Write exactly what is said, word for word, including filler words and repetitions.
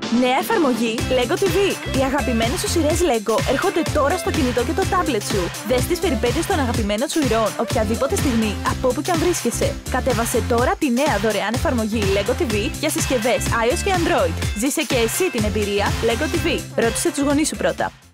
Νέα εφαρμογή LEGO τι βι. Οι αγαπημένες σου σειρές LEGO έρχονται τώρα στο κινητό και το τάμπλετ σου. Δες τις περιπέτειες των αγαπημένων σου ηρώων οποιαδήποτε στιγμή, από όπου και αν βρίσκεσαι. Κατέβασε τώρα τη νέα δωρεάν εφαρμογή LEGO τι βι για συσκευές iOS και Android. Ζήσε και εσύ την εμπειρία LEGO τι βι. Ρώτησε τους γονείς σου πρώτα.